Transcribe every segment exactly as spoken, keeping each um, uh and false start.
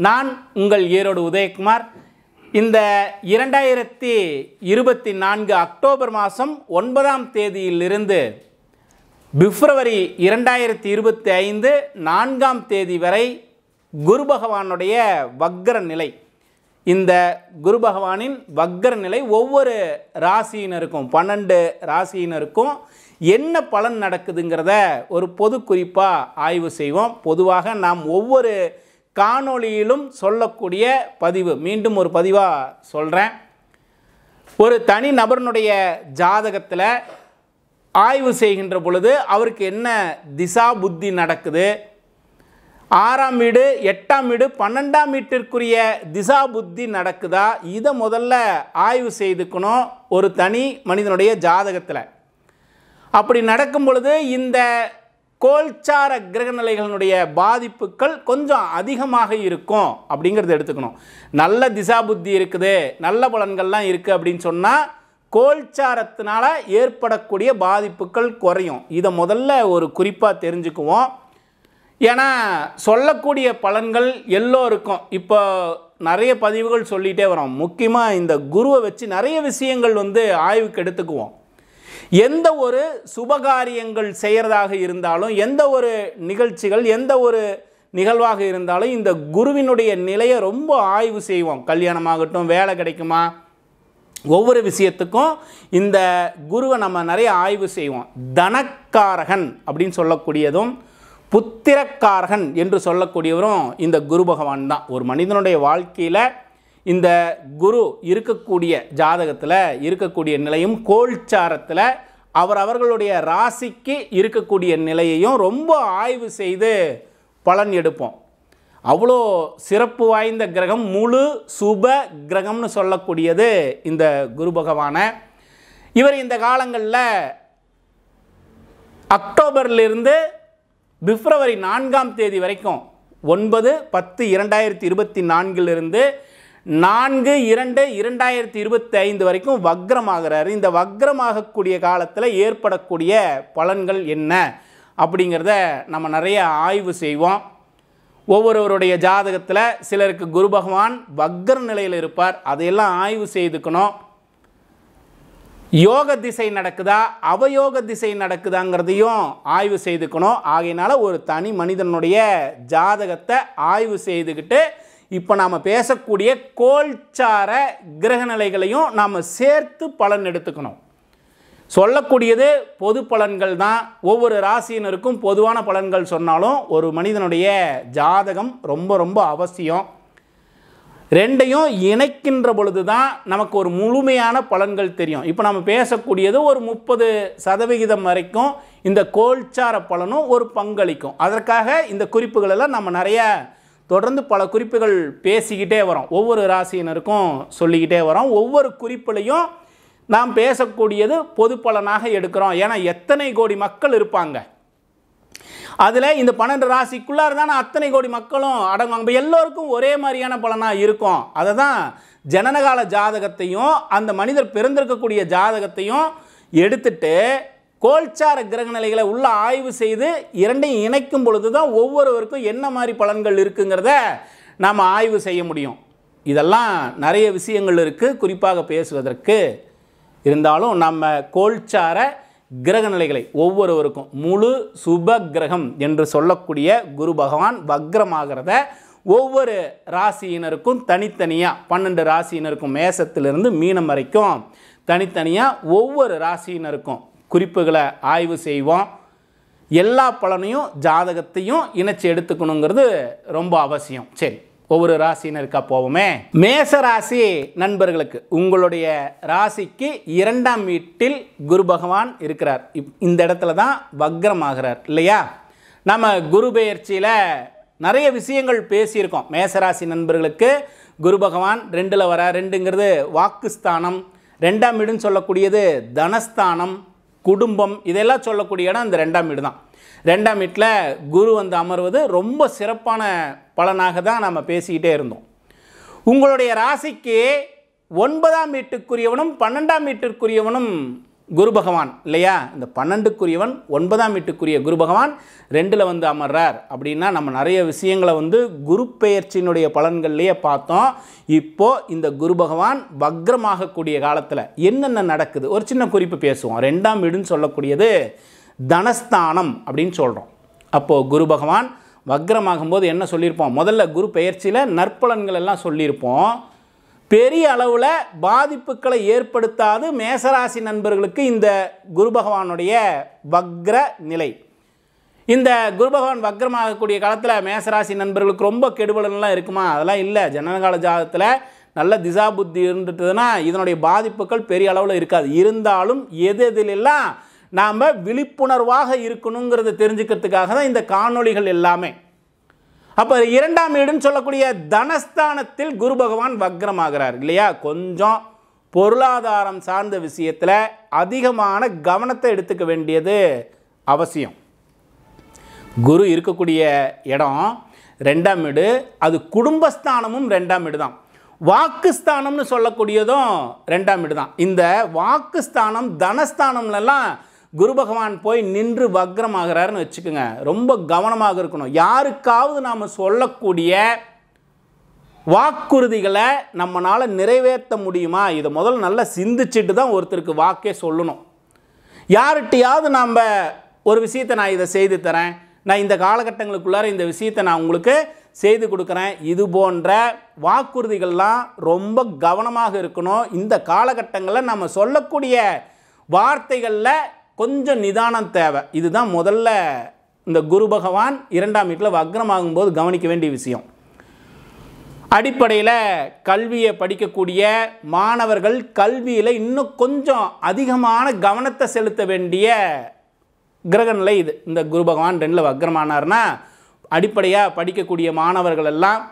நான் உங்கள் ஈரோடு உதயகுமார். இந்த இரண்டாயிரத்தி இருபத்தி நான்கு அக்டோபர் மாதம் ஒன்பதாம் தேதியிலிருந்து பிப்ரவரி இரண்டாயிரத்தி இருபத்தி ஐந்து நான்காம் தேதி வரை குரு பகவானுடைய வக்ர நிலை, இந்த குரு பகவானின் வக்ர நிலை ஒவ்வொரு ராசியினருக்கும் பன்னெண்டு ராசியினருக்கும் என்ன பலன் நடக்குதுங்கிறத ஒரு பொது குறிப்பாக ஆய்வு செய்வோம். பொதுவாக நாம் ஒவ்வொரு காணொளியிலும் சொல்லக்கூடிய பதிவு, மீண்டும் ஒரு பதிவாக சொல்கிறேன். ஒரு தனி நபர்னுடைய ஜாதகத்தில் ஆய்வு செய்கின்ற பொழுது அவருக்கு என்ன திசா புத்தி நடக்குது, ஆறாம் வீடு எட்டாம் வீடு பன்னெண்டாம் வீட்டிற்குரிய திசா புத்தி நடக்குதா, இதை முதல்ல ஆய்வு செய்துக்கணும் ஒரு தனி மனிதனுடைய ஜாதகத்தில். அப்படி நடக்கும் பொழுது இந்த கோல்சார கிரகநிலைகளினுடைய பாதிப்புகள் கொஞ்சம் அதிகமாக இருக்கும் அப்படிங்கிறத எடுத்துக்கணும். நல்ல திசா புத்தி இருக்குது, நல்ல பலன்கள்லாம் இருக்குது அப்படின்னு சொன்னால் கோல்சாரத்தினால ஏற்படக்கூடிய பாதிப்புகள் குறையும். இதை முதல்ல ஒரு குறிப்பாக தெரிஞ்சுக்குவோம். ஏன்னா சொல்லக்கூடிய பலன்கள் எல்லோருக்கும் இப்போ நிறைய பதிவுகள் சொல்லிகிட்டே வரோம். முக்கியமாக இந்த குருவை வச்சு நிறைய விஷயங்கள் வந்து ஆய்வுக்கு எடுத்துக்குவோம். எந்த ஒரு சுபகாரியங்கள் செய்கிறதாக இருந்தாலும், எந்த ஒரு நிகழ்ச்சிகள் எந்த ஒரு நிகழ்வாக இருந்தாலும் இந்த குருவினுடைய நிலையை ரொம்ப ஆய்வு செய்வோம். கல்யாணமாகட்டும், வேலை கிடைக்குமா, ஒவ்வொரு விஷயத்துக்கும் இந்த குருவை நம்ம நிறைய ஆய்வு செய்வோம். தனக்காரகன் அப்படின்னு சொல்லக்கூடியதும் புத்திரக்காரகன் என்று சொல்லக்கூடியவரும் இந்த குரு பகவான் தான். ஒரு மனிதனுடைய வாழ்க்கையில் இந்த குரு இருக்கக்கூடிய ஜாதகத்தில் இருக்கக்கூடிய நிலையும் கோல்சாரத்தில் அவர் அவர்களுடைய ராசிக்கு இருக்கக்கூடிய நிலையையும் ரொம்ப ஆய்வு செய்து பலன் எடுப்போம். அவ்வளோ சிறப்பு வாய்ந்த கிரகம், முழு சுப கிரகம்னு சொல்லக்கூடியது இந்த குரு பகவானை. இவர் இந்த காலங்களில் அக்டோபர்லேருந்து பிப்ரவரி நான்காம் தேதி வரைக்கும் ஒன்பது பத்து இரண்டாயிரத்தி இருபத்தி நான்கிலிருந்து நான்கு இரண்டு இரண்டாயிரத்தி இருபத்தி ஐந்து வரைக்கும் வக்ரமாகிறார். இந்த வக்ரமாகக்கூடிய காலத்தில் ஏற்படக்கூடிய பலன்கள் என்ன அப்படிங்கிறத நம்ம நிறைய ஆய்வு செய்வோம். ஒவ்வொருவருடைய ஜாதகத்தில் சிலருக்கு குரு பகவான் வக்ர நிலையில் இருப்பார், அதையெல்லாம் ஆய்வு செய்துக்கணும். யோக திசை நடக்குதா அவயோக திசை நடக்குதாங்கிறதையும் ஆய்வு செய்துக்கணும். ஆகையினால ஒரு தனி மனிதனுடைய ஜாதகத்தை ஆய்வு செய்துக்கிட்டு இப்போ நாம் பேசக்கூடிய கோல்சார கிரகநிலைகளையும் நாம் சேர்த்து பலன் எடுத்துக்கணும். சொல்லக்கூடியது பொது பலன்கள் தான். ஒவ்வொரு ராசியினருக்கும் பொதுவான பலன்கள் சொன்னாலும் ஒரு மனிதனுடைய ஜாதகம் ரொம்ப ரொம்ப அவசியம். ரெண்டையும் இணைக்கின்ற பொழுது தான் நமக்கு ஒரு முழுமையான பலன்கள் தெரியும். இப்போ நம்ம பேசக்கூடியது ஒரு முப்பது சதவிகிதம் வரைக்கும் இந்த கோல்சார பலனும் ஒரு பங்களிக்கும். அதற்காக இந்த குறிப்புகளெல்லாம் நம்ம நிறைய தொடர்ந்து பல குறிப்புகள் பேசிக்கிட்டே வரோம். ஒவ்வொரு ராசியினருக்கும் சொல்லிக்கிட்டே வரோம். ஒவ்வொரு குறிப்புலையும் நாம் பேசக்கூடியது பொது பலனாக எடுக்கிறோம். ஏன்னா எத்தனை கோடி மக்கள் இருப்பாங்க, அதில் இந்த பன்னெண்டு ராசிக்குள்ளார தானே அத்தனை கோடி மக்களும் அடங்குவாங்க. எல்லோருக்கும் ஒரே மாதிரியான பலனாக இருக்கும். அதை தான் ஜனனகால ஜாதகத்தையும் அந்த மனிதர் பிறந்திருக்கக்கூடிய ஜாதகத்தையும் எடுத்துட்டு கோல்சார கிரகநிலைகளை உள்ள ஆய்வு செய்து இரண்டையும் இணைக்கும் பொழுது தான் ஒவ்வொருவருக்கும் என்ன மாதிரி பலன்கள் இருக்குங்கிறத நாம் ஆய்வு செய்ய முடியும். இதெல்லாம் நிறைய விஷயங்கள் இருக்குது குறிப்பாக பேசுவதற்கு. இருந்தாலும் நம்ம கோல்சார கிரகநிலைகளை ஒவ்வொருவருக்கும் முழு சுப கிரகம் என்று சொல்லக்கூடிய குரு பகவான் வக்ரமாகிறத ஒவ்வொரு ராசியினருக்கும் தனித்தனியாக பன்னெண்டு ராசியினருக்கும் மேசத்திலிருந்து மீனம் வரைக்கும் தனித்தனியாக ஒவ்வொரு ராசியினருக்கும் குறிப்புகளை ஆய்வு செய்வோம். எல்லா பலனையும் ஜாதகத்தையும் இணைச்சி எடுத்துக்கணுங்கிறது ரொம்ப அவசியம். சரி, ஒவ்வொரு ராசியினருக்கா போவோமே. மேச ராசி நண்பர்களுக்கு உங்களுடைய ராசிக்கு இரண்டாம் வீட்டில் குரு பகவான் இருக்கிறார். இந்த இடத்துல தான் வக்ரமாகிறார் இல்லையா? நம்ம குரு பெயர்ச்சியில் நிறைய விஷயங்கள் பேசியிருக்கோம். மேசராசி நண்பர்களுக்கு குரு பகவான் ரெண்டில் வர, ரெண்டுங்கிறது வாக்குஸ்தானம், ரெண்டாம் வீடுன்னு சொல்லக்கூடியது தனஸ்தானம், குடும்பம், இதெல்லாம் சொல்லக்கூடிய இடம் இந்த ரெண்டாம் வீடு தான். ரெண்டாம் வீட்டில் குரு வந்து அமர்வது ரொம்ப சிறப்பான பலனாக தான் நம்ம பேசிக்கிட்டே இருந்தோம். உங்களுடைய ராசிக்கு ஒன்பதாம் வீட்டுக்குரியவனும் பன்னெண்டாம் வீட்டிற்குரியவனும் குரு பகவான் இல்லையா, இந்த பன்னெண்டுக்குரியவன் ஒன்பதாம் வீட்டுக்குரிய குரு பகவான் ரெண்டில் வந்து அமர்றார் அப்படின்னா நம்ம நிறைய விஷயங்களை வந்து குரு பெயர்ச்சியினுடைய பலன்கள்லேயே பார்த்தோம். இப்போது இந்த குரு பகவான் வக்ரமாகக்கூடிய காலத்தில் என்னென்ன நடக்குது ஒரு சின்ன குறிப்பு பேசுவோம். ரெண்டாம் வீடுன்னு சொல்லக்கூடியது தனஸ்தானம் அப்படின்னு சொல்கிறோம். அப்போது குரு பகவான் வக்ரமாகும்போது என்ன சொல்லியிருப்போம், முதல்ல குரு பெயர்ச்சியில் நற்பலன்கள் எல்லாம் சொல்லியிருப்போம். பெரிய அளவில் பாதிப்புகளை ஏற்படுத்தாது மேசராசி நண்பர்களுக்கு இந்த குரு பகவானுடைய வக்ர நிலை. இந்த குரு பகவான் வக்ரமாகக்கூடிய காலத்தில் மேசராசி நண்பர்களுக்கு ரொம்ப கெடுபலன்லாம் இருக்குமா, அதெல்லாம் இல்லை. ஜனனகால ஜாதகத்தில் நல்ல திசா புத்தி இருந்துட்டுதுன்னா இதனுடைய பாதிப்புகள் பெரிய அளவில் இருக்காது. இருந்தாலும் எது எதிலெல்லாம் நாம் விழிப்புணர்வாக இருக்கணுங்கிறத தெரிஞ்சுக்கிறதுக்காக தான் இந்த காணொளிகள் எல்லாமே. அப்போ இரண்டாம் வீடுன்னு சொல்லக்கூடிய தனஸ்தானத்தில் குரு பகவான் வக்ரமாகிறார் இல்லையா. கொஞ்சம் பொருளாதாரம் சார்ந்த விஷயத்தில் அதிகமான கவனத்தை எடுத்துக்க வேண்டியது அவசியம். குரு இருக்கக்கூடிய இடம் ரெண்டாம் வீடு, அது குடும்பஸ்தானமும் ரெண்டாம் வீடு தான். வாக்குஸ்தானம்னு சொல்லக்கூடியதும் ரெண்டாம் வீடு தான். இந்த வாக்குஸ்தானம் தனஸ்தானம்லாம் குரு பகவான் போய் நின்று வக்ரமாகிறாருன்னு வச்சுக்கோங்க, ரொம்ப கவனமாக இருக்கணும். யாருக்காவது நாம் சொல்லக்கூடிய வாக்குறுதிகளை நம்மளால் நிறைவேற்ற முடியுமா, இதை முதல்ல நல்லா சிந்திச்சுட்டு தான் ஒருத்தருக்கு வாக்கே சொல்லணும். யார்கிட்டையாவது நாம் ஒரு விஷயத்தை நான் இதை செய்து தரேன், நான் இந்த காலகட்டங்களுக்குள்ளார இந்த விஷயத்தை நான் உங்களுக்கு செய்து கொடுக்குறேன், இது போன்ற வாக்குறுதிகள்லாம் ரொம்ப கவனமாக இருக்கணும். இந்த காலகட்டங்களில் நம்ம சொல்லக்கூடிய வார்த்தைகளில் கொஞ்சம் நிதானம் தேவை. இதுதான் முதல்ல இந்த குரு பகவான் இரண்டாம் வீட்டில் வக்ரமாகும்போது கவனிக்க வேண்டிய விஷயம். அடிப்படையில் கல்வியை படிக்கக்கூடிய மாணவர்கள் கல்வியில் இன்னும் கொஞ்சம் அதிகமான கவனத்தை செலுத்த வேண்டிய கிரகநிலை இது. இந்த குரு பகவான் ரெண்டில் வக்ரமானார்னா அடிப்படையாக படிக்கக்கூடிய மாணவர்கள் எல்லாம்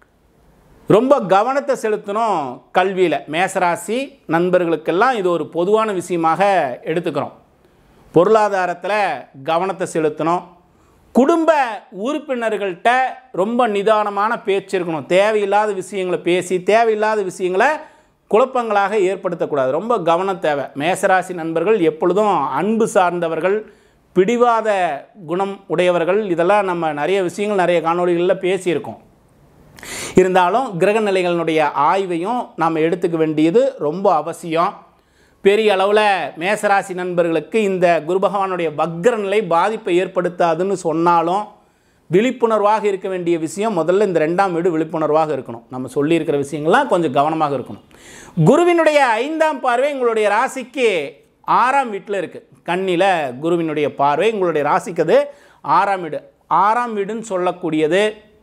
ரொம்ப கவனத்தை செலுத்தணும் கல்வியில். மேசராசி நண்பர்களுக்கெல்லாம் இது ஒரு பொதுவான விஷயமாக எடுத்துக்கிறோம். பொருளாதாரத்தில் கவனத்தை செலுத்தணும். குடும்ப உறுப்பினர்கள்ட்ட ரொம்ப நிதானமான பேச்சு இருக்கணும். தேவையில்லாத விஷயங்களை பேசி தேவையில்லாத விஷயங்களை குழப்பங்களாக ஏற்படுத்தக்கூடாது. ரொம்ப கவனம் தேவை. மேசராசி நண்பர்கள் எப்பொழுதும் அன்பு சார்ந்தவர்கள், பிடிவாத குணம் உடையவர்கள். இதெல்லாம் நம்ம நிறைய விஷயங்கள் நிறைய காணொளிகளில் பேசியிருக்கோம். இருந்தாலும் கிரக நிலைகளினுடைய ஆய்வையும் நாம் எடுத்துக்க வேண்டியது ரொம்ப அவசியம். பெரிய அளவில் மேசராசி நண்பர்களுக்கு இந்த குரு பகவானுடைய வக்ர நிலை பாதிப்பை ஏற்படுத்தாதுன்னு சொன்னாலும் விழிப்புணர்வாக இருக்க வேண்டிய விஷயம் முதல்ல இந்த ரெண்டாம் வீடு விழிப்புணர்வாக இருக்கணும். நம்ம சொல்லியிருக்கிற விஷயங்கள்லாம் கொஞ்சம் கவனமாக இருக்கணும். குருவினுடைய ஐந்தாம் பார்வை உங்களுடைய ராசிக்கு ஆறாம் வீட்டில் இருக்குது. கண்ணியில் குருவினுடைய பார்வை உங்களுடைய ராசிக்கு அது ஆறாம் வீடு. ஆறாம் வீடுன்னு சொல்லக்கூடியது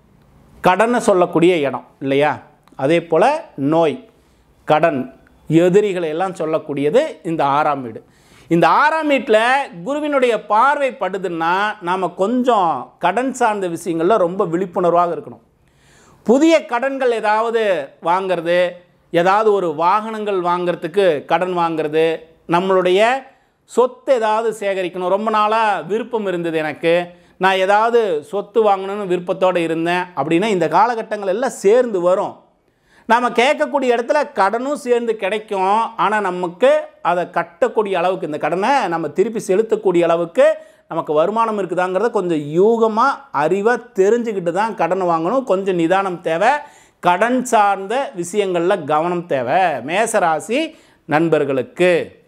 கடனை சொல்லக்கூடிய இடம் இல்லையா. அதே போல் நோய், கடன், எதிரிகளை எல்லாம் சொல்லக்கூடியது இந்த ஆறாம் வீடு. இந்த ஆறாம் வீட்டில் குருவினுடைய பார்வை படுதுன்னா நாம் கொஞ்சம் கடன் சார்ந்த விஷயங்களில் ரொம்ப விழிப்புணர்வாக இருக்கணும். புதிய கடன்கள் ஏதாவது வாங்கிறது, ஏதாவது ஒரு வாகனங்கள் வாங்கிறதுக்கு கடன் வாங்கிறது, நம்மளுடைய சொத்து ஏதாவது சேகரிக்கணும். ரொம்ப நாளாக விருப்பம் இருந்தது எனக்கு, நான் ஏதாவது சொத்து வாங்கணும்னு விருப்பத்தோடு இருந்தேன் அப்படின்னா இந்த காலகட்டங்கள் எல்லாம் சேர்ந்து வரும். நாம் கேட்கக்கூடிய இடத்துல கடனும் சேர்ந்து கிடைக்கும். ஆனால் நமக்கு அதை கட்டக்கூடிய அளவுக்கு, இந்த கடனை நம்ம திருப்பி செலுத்தக்கூடிய அளவுக்கு நமக்கு வருமானம் இருக்குதாங்கிறத கொஞ்சம் யூகமாக அறிவாக தெரிஞ்சுக்கிட்டு தான் கடன் வாங்கணும். கொஞ்சம் நிதானம் தேவை. கடன் சார்ந்த விஷயங்களில் கவனம் தேவை. மேசராசி நண்பர்களுக்கு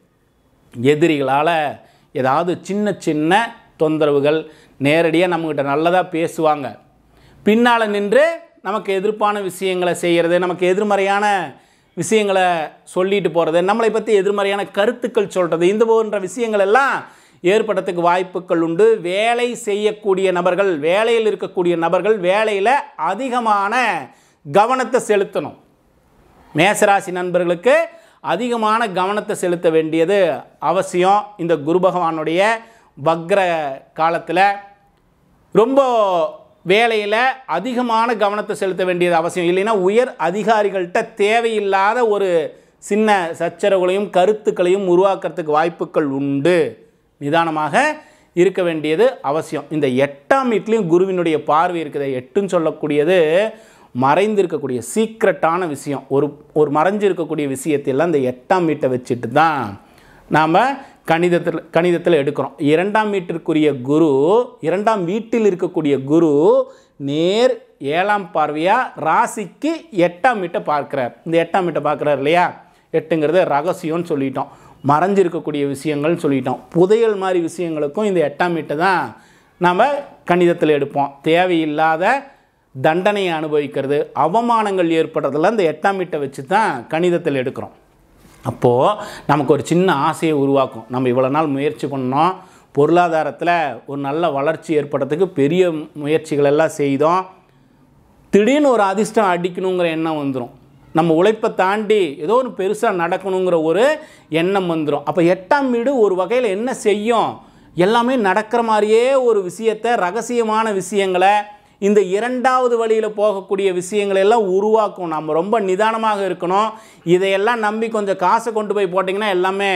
எதிரிகளால் ஏதாவது சின்ன சின்ன தொந்தரவுகள், நேரடியாக நம்மக்கிட்ட நல்லதாக பேசுவாங்க, பின்னால் நின்று நமக்கு எதிர்ப்பான விஷயங்களை செய்கிறது, நமக்கு எதிர்மறையான விஷயங்களை சொல்லிட்டு போகிறது, நம்மளை பற்றி எதிர்மறையான கருத்துக்கள் சொல்கிறது, இந்த போன்ற விஷயங்கள் எல்லாம் ஏற்படுறதுக்கு வாய்ப்புகள் உண்டு. வேலை செய்யக்கூடிய நபர்கள், வேலையில் இருக்கக்கூடிய நபர்கள் வேலையில் அதிகமான கவனத்தை செலுத்தணும். மேசராசி நண்பர்களுக்கு அதிகமான கவனத்தை செலுத்த வேண்டியது அவசியம். இந்த குரு பகவானுடைய வக்ர காலத்தில் ரொம்ப வேலையில் அதிகமான கவனத்தை செலுத்த வேண்டியது அவசியம். இல்லைன்னா உயர் அதிகாரிகள்கிட்ட தேவையில்லாத ஒரு சின்ன சச்சரவுகளையும் கருத்துக்களையும் உருவாக்குறதுக்கு வாய்ப்புகள் உண்டு. நிதானமாக இருக்க வேண்டியது அவசியம். இந்த எட்டாம் வீட்லேயும் குருவினுடைய பார்வை இருக்குது. எட்டுன்னு சொல்லக்கூடியது மறைந்து இருக்கக்கூடிய சீக்ரெட்டான விஷயம், ஒரு ஒரு மறைஞ்சு இருக்கக்கூடிய விஷயத்தையெல்லாம் இந்த எட்டாம் வீட்டை வச்சுட்டு தான் நாம் கணிதத்தில் கணிதத்தில் எடுக்கிறோம். இரண்டாம் வீட்டிற்குரிய குரு, இரண்டாம் வீட்டில் இருக்கக்கூடிய குரு நேர் ஏழாம் பார்வையாக ராசிக்கு எட்டாம் வீட்டை பார்க்குறார். இந்த எட்டாம் வீட்டை பார்க்குறார் இல்லையா? எட்டுங்கிறது ரகசியம்னு சொல்லிட்டோம், மறைஞ்சிருக்கக்கூடிய விஷயங்கள்னு சொல்லிட்டோம். புதையல் மாதிரி விஷயங்களுக்கும் இந்த எட்டாம் வீட்டை தான் நாம் கணிதத்தில் எடுப்போம். தேவையில்லாத தண்டனையை அனுபவிக்கிறது, அவமானங்கள் ஏற்படுறதில் இந்த எட்டாம் வீட்டை வச்சு தான் கணிதத்தில் எடுக்கிறோம். அப்போது நமக்கு ஒரு சின்ன ஆசையை உருவாக்கும். நம்ம இவ்வளோ நாள் முயற்சி பண்ணோம், பொருளாதாரத்தில் ஒரு நல்ல வளர்ச்சி ஏற்படுறதுக்கு பெரிய முயற்சிகள் எல்லாம் செய்தோம், திடீர்னு ஒரு அதிர்ஷ்டம் அடிக்கணுங்கிற எண்ணம் வந்துடும். நம்ம உழைப்பை தாண்டி ஏதோ ஒரு பெருசாக நடக்கணுங்கிற ஒரு எண்ணம் வந்துடும். அப்போ எட்டாம் வீடு ஒரு வகையில் என்ன செய்யும்? எல்லாமே நடக்கிற மாதிரியே ஒரு விஷயத்தை, ரகசியமான விஷயங்களை, இந்த இரண்டாவது வழியில் போகக்கூடிய விஷயங்களை எல்லாம் உருவாக்கும். நம்ம ரொம்ப நிதானமாக இருக்கணும். இதையெல்லாம் நம்பி கொஞ்சம் காசை கொண்டு போய் போட்டிங்கன்னா எல்லாமே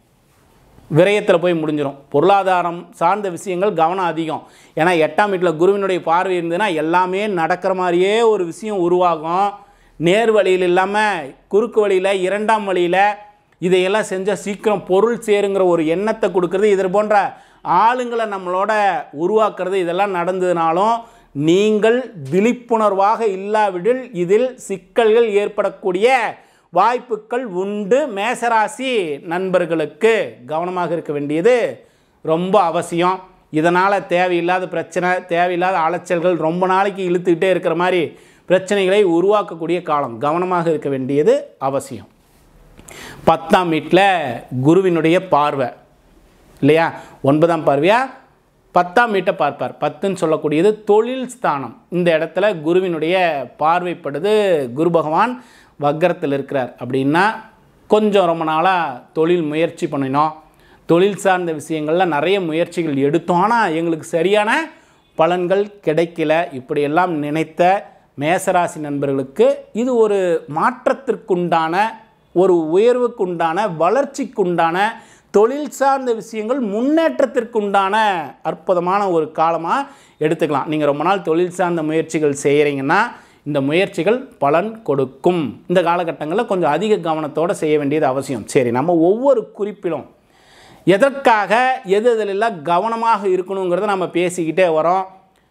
விரயத்தில் போய் முடிஞ்சிடும். பொருளாதாரம் சார்ந்த விஷயங்கள் கவனம் அதிகம். ஏன்னா எட்டாம் வீட்டில் குருவினுடைய பார்வை இருந்ததுன்னா எல்லாமே நடக்கிற மாதிரியே ஒரு விஷயம் உருவாகும். நேர் வழியில் இல்லாமல் குறுக்கு வழியில், இரண்டாம் வழியில் இதையெல்லாம் செஞ்சால் சீக்கிரம் பொருள் சேருங்கிற ஒரு எண்ணத்தை கொடுக்கறது, இது போன்ற ஆளுங்களை நம்மளோட உருவாக்குறது, இதெல்லாம் நடந்ததுனாலும் நீங்கள் விழிப்புணர்வாக இல்லாவிடில் இதில் சிக்கல்கள் ஏற்படக்கூடிய வாய்ப்புகள் உண்டு. மேசராசி நண்பர்களுக்கு கவனமாக இருக்க வேண்டியது ரொம்ப அவசியம். இதனால் தேவையில்லாத பிரச்சனை, தேவையில்லாத அலைச்சல்கள், ரொம்ப நாளைக்கு இழுத்துக்கிட்டே இருக்கிற மாதிரி பிரச்சனைகளை உருவாக்கக்கூடிய காலம். கவனமாக இருக்க வேண்டியது அவசியம். பத்தாம் வீட்டில் குருவினுடைய பார்வை இல்லையா? ஒன்பதாம் பார்வையாக பத்தாம் வீட்டை பார்ப்பார். பத்துன்னு சொல்லக்கூடியது தொழில் ஸ்தானம். இந்த இடத்துல குருவினுடைய பார்வைப்படுது. குரு பகவான் வக்கரத்தில் இருக்கிறார் அப்படின்னா கொஞ்சம் ரொம்ப நாளாக தொழில் முயற்சி பண்ணினோம், தொழில் சார்ந்த விஷயங்களில் நிறைய முயற்சிகள் எடுத்தோம், ஆனால் எங்களுக்கு சரியான பலன்கள் கிடைக்கல, இப்படியெல்லாம் நினைத்த மேசராசி நண்பர்களுக்கு இது ஒரு மாற்றத்திற்குண்டான, ஒரு உயர்வுக்குண்டான, வளர்ச்சிக்குண்டான, தொழில் சார்ந்த விஷயங்கள் முன்னேற்றத்திற்குண்டான அற்புதமான ஒரு காலமாக எடுத்துக்கலாம். நீங்கள் ரொம்ப நாள் தொழில் சார்ந்த முயற்சிகள் செய்கிறீங்கன்னா இந்த முயற்சிகள் பலன் கொடுக்கும். இந்த காலகட்டங்களில் கொஞ்சம் அதிக கவனத்தோடு செய்ய வேண்டியது அவசியம். சரி, நம்ம ஒவ்வொரு குறிப்பிலும் எதற்காக எது எதிலெல்லாம் கவனமாக இருக்கணுங்கிறத நம்ம பேசிக்கிட்டே வரோம்.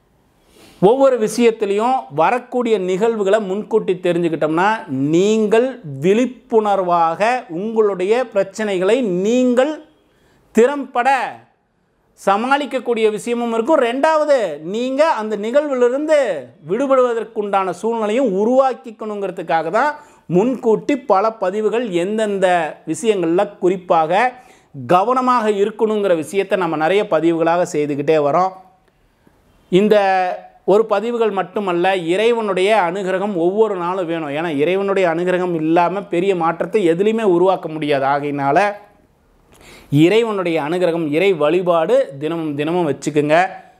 ஒவ்வொரு விஷயத்திலையும் வரக்கூடிய நிகழ்வுகளை முன்கூட்டி தெரிஞ்சுக்கிட்டோம்னா நீங்கள் விழிப்புணர்வாக உங்களுடைய பிரச்சனைகளை நீங்கள் திறம்பட சமாளிக்கக்கூடிய விஷயமும் இருக்கும். ரெண்டாவது, நீங்கள் அந்த நிகழ்விலிருந்து விடுபடுவதற்குண்டான சூழ்நிலையும் உருவாக்கிக்கணுங்கிறதுக்காக தான் முன்கூட்டி பல பதிவுகள் எந்தெந்த விஷயங்களில் குறிப்பாக கவனமாக இருக்கணுங்கிற விஷயத்தை நம்ம நிறைய பதிவுகளாக செய்துக்கிட்டே வரோம். இந்த ஒரு பதிவுகள் மட்டுமல்ல, இறைவனுடைய அனுகிரகம் ஒவ்வொரு நாளும் வேணும். ஏன்னா இறைவனுடைய அனுகிரகம் இல்லாமல் பெரிய மாற்றத்தை எதுலேயுமே உருவாக்க முடியாது. ஆகையினால இறைவனுடைய அனுகிரகம், இறை வழிபாடு தினமும் தினமும் வச்சுக்குங்க.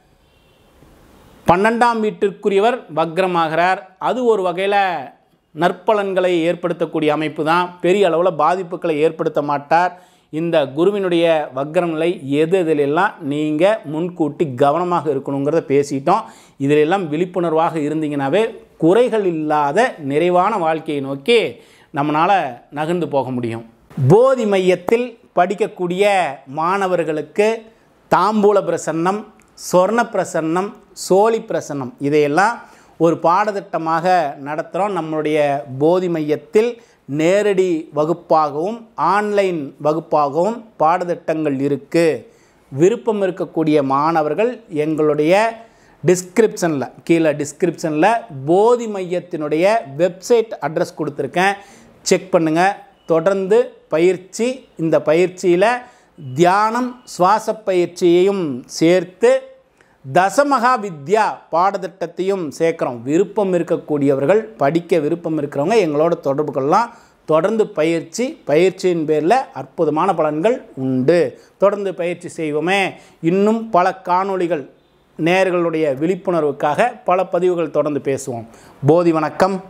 பன்னெண்டாம் வீட்டிற்குரியவர் வக்ரமாகிறார். அது ஒரு வகையில் நற்பலன்களை ஏற்படுத்தக்கூடிய அமைப்பு தான். பெரிய அளவில் பாதிப்புகளை ஏற்படுத்த மாட்டார். இந்த குருவினுடைய வக்ர நிலை எது இதிலெல்லாம் நீங்கள் முன்கூட்டி கவனமாக இருக்கணுங்கிறத பேசிட்டோம். இதிலெல்லாம் விழிப்புணர்வாக இருந்தீங்கன்னாவே குறைகள் இல்லாத நிறைவான வாழ்க்கையை நோக்கி நம்மளால் நகர்ந்து போக முடியும். போதி மையத்தில் படிக்கக்கூடிய மாணவர்களுக்கு தாம்பூல பிரசன்னம், சொர்ண பிரசன்னம், சோழி பிரசன்னம் இதையெல்லாம் ஒரு பாடத்திட்டமாக நடத்துகிறோம். நம்மளுடைய போதி மையத்தில் நேரடி வகுப்பாகவும் ஆன்லைன் வகுப்பாகவும் பாடத்திட்டங்கள் இருக்குது. விருப்பம் இருக்கக்கூடிய மாணவர்கள் எங்களுடைய டிஸ்கிரிப்ஷனில், கீழே டிஸ்கிரிப்ஷனில் போதி மையத்தினுடைய வெப்சைட் அட்ரஸ் கொடுத்துருக்கேன், செக் பண்ணுங்கள். தொடர்ந்து பயிற்சி, இந்த பயிற்சியில் தியானம், சுவாச பயிற்சியையும் சேர்த்து தசமகா வித்யா பாடத்திட்டத்தையும் சேர்க்குறோம். விருப்பம் இருக்கக்கூடியவர்கள், படிக்க விருப்பம் இருக்கிறவங்க எங்களோட தொடர்பு கொள்ளலாம். தொடர்ந்து பயிற்சி, பயிற்சியின் பேரில் அற்புதமான பலன்கள் உண்டு. தொடர்ந்து பயிற்சி செய்வோமே. இன்னும் பல காணொளிகள், நேயர்களுடைய விழிப்புணர்வுக்காக பல பதிவுகள் தொடர்ந்து பேசுவோம். போதி வணக்கம்.